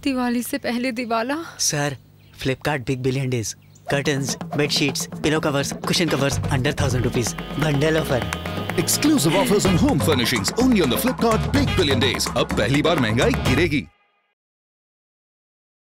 दिवाली से पहले दिवाला। Sir, Flipkart big billion days, curtains, bedsheets, pillow covers, cushion covers under 1000 rupees, bundle offer. Exclusive offers on home furnishings only on the Flipkart Big Billion Days. अब पहली बार महंगाई गिरेगी।